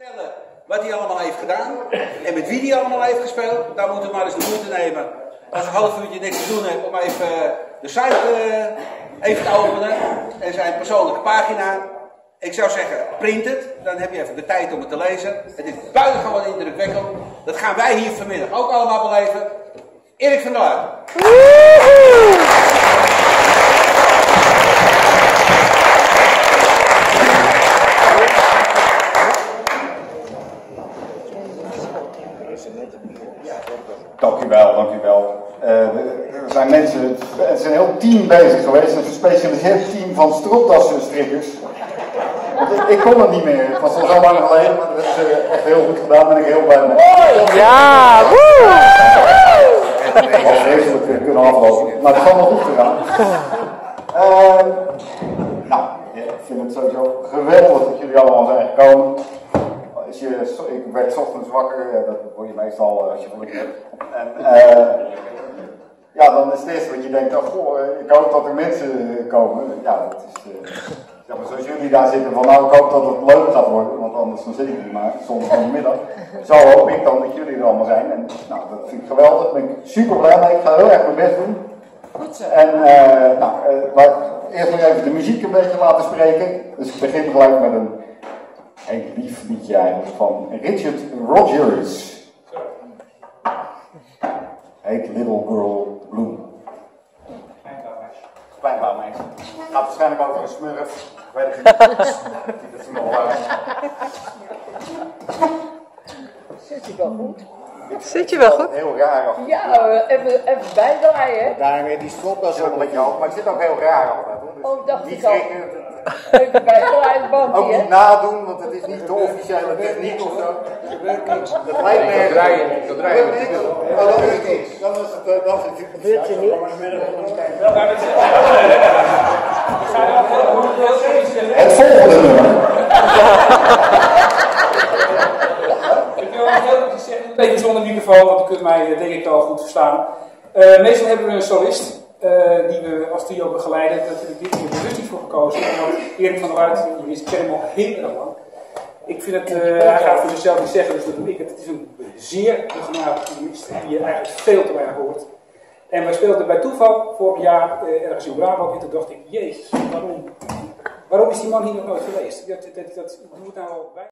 Wat hij allemaal heeft gedaan en met wie hij allemaal heeft gespeeld, daar moeten we maar eens de moeite nemen. Als een half uurtje niks te doen heeft om even de site even te openen en zijn persoonlijke pagina. Ik zou zeggen, print het, dan heb je even de tijd om het te lezen. Het is buitengewoon indrukwekkend. Dat gaan wij hier vanmiddag ook allemaal beleven. Erik van der Laar. Dankjewel, dankjewel. Er zijn mensen, het is een heel team bezig geweest, een gespecialiseerd team van stropdasstrikkers. Ik kon het niet meer, het was al zo lang geleden, maar dat hebben ze echt heel goed gedaan, daar ben ik heel blij mee. Ja, woe! Ik had vreselijk kunnen aflopen, maar het is allemaal goed gegaan. Nou, ik vind het sowieso geweldig dat jullie allemaal zijn gekomen. Ik werd 's ochtends wakker, dat word je meestal als je geluk hebt. En ja, dan is het eerste wat je denkt, oh, goh, ik hoop dat er mensen komen. Ja, dat is, zeg maar, zoals jullie daar zitten, van nou, ik hoop dat het leuk gaat worden, want anders dan zit ik niet maar, zondagmiddag. Zo hoop ik dan dat jullie er allemaal zijn. En nou, dat vind ik geweldig, daar ben ik super blij mee, ik ga heel erg mijn best doen. Goed zo. En laat ik eerst nog even de muziek een beetje laten spreken. Dus ik begin gelijk met een heel lief liedje eigenlijk van Richard Rodgers. Heet Little Girl Blue. Klein gaat waarschijnlijk over een smurf. Ik weet het niet. Dat is nog wel Zit je wel goed? Zit je wel goed? heel raar af. Ja, even bijdraaien. Daar weer die stropdas op met jou. Maar ik zit ook heel raar altijd. Dus Oh, dacht niet ik al. schrikken. Even bijdraaien, Ook bankje, niet hè? nadoen, want het is niet de officiële techniek of zo. Dat lijkt me draaien. Dat draaien we niet. Oh, dat is het niet. Dan is het Wilt je niet? het volgende nummer. Ik wil heel goed zeggen, een beetje zonder microfoon, want u kunt mij denk ik al goed verstaan. Meestal hebben we een solist die we als trio begeleiden. Daar heb ik dit keer bewust niet voor gekozen. Want Erik van der Laar, jullie kennen hem al heel erg lang. Ik vind het, hij gaat voor zichzelf niet zeggen, dus dat doe ik het. Het is een zeer begenadigd pianist die je eigenlijk veel te weinig hoort. En wij speelden bij toeval vorig jaar ergens in Brabant en toen dacht ik, jezus, waarom is die man hier nog nooit geweest? Dat moet nou wel bij.